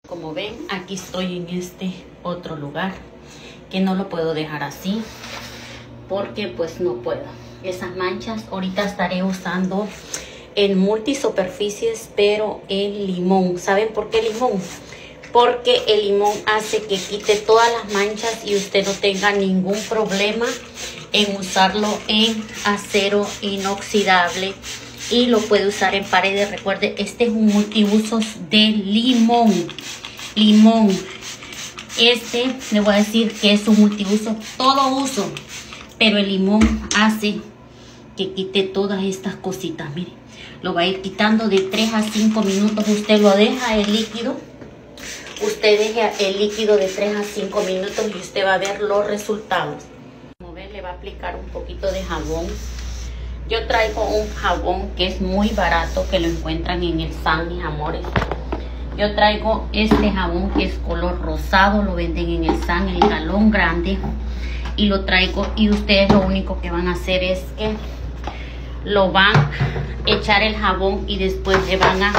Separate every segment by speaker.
Speaker 1: Como ven, aquí estoy en este otro lugar que no lo puedo dejar así porque pues no puedo. Esas manchas ahorita estaré usando en multisuperficies, pero el limón. ¿Saben por qué limón? Porque el limón hace que quite todas las manchas y usted no tenga ningún problema en usarlo en acero inoxidable. Y lo puede usar en paredes. Recuerde, este es un multiusos de limón. Este le voy a decir que es un multiuso, todo uso. Pero el limón hace que quite todas estas cositas. Mire, lo va a ir quitando de 3 a 5 minutos. Usted lo deja el líquido. Usted deja el líquido de 3 a 5 minutos y usted va a ver los resultados. Como ven, le va a aplicar un poquito de jabón. Yo traigo un jabón que es muy barato, que lo encuentran en el San, mis amores. Yo traigo este jabón que es color rosado, lo venden en el San, el galón grande. Y lo traigo, y ustedes lo único que van a hacer es que lo van a echar el jabón y después le van a,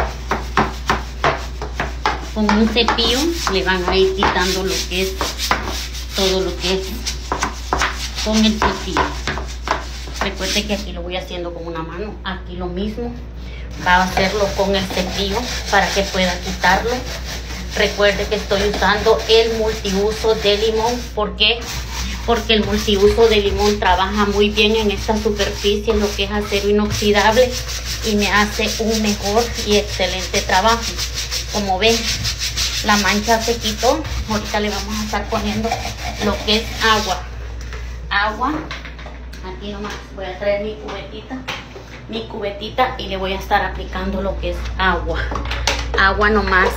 Speaker 1: con un cepillo, le van a ir quitando lo que es, todo lo que es con el cepillo. Recuerde que aquí lo voy haciendo con una mano, aquí lo mismo, va a hacerlo con el cepillo para que pueda quitarlo. Recuerde que estoy usando el multiuso de limón. ¿Por qué? Porque el multiuso de limón trabaja muy bien en esta superficie, en lo que es acero inoxidable, y me hace un mejor y excelente trabajo. Como ven, la mancha se quitó. Ahorita le vamos a estar poniendo lo que es agua. Aquí nomás voy a traer mi cubetita y le voy a estar aplicando lo que es agua nomás.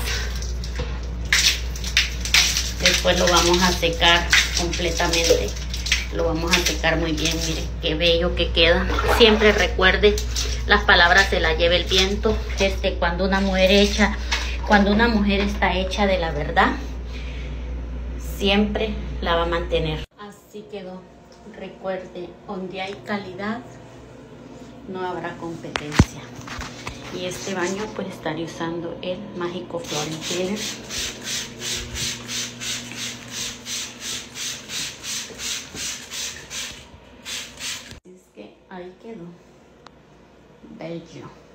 Speaker 1: Después lo vamos a secar completamente, lo vamos a secar muy bien. Miren qué bello que queda. Siempre recuerde, las palabras se las lleva el viento. Cuando una mujer está hecha de la verdad, siempre la va a mantener. Así quedó. Recuerde, donde hay calidad no habrá competencia. Y este baño pues estaré usando el Mágico Flooring Cleaner. Así es que ahí quedó. Bello.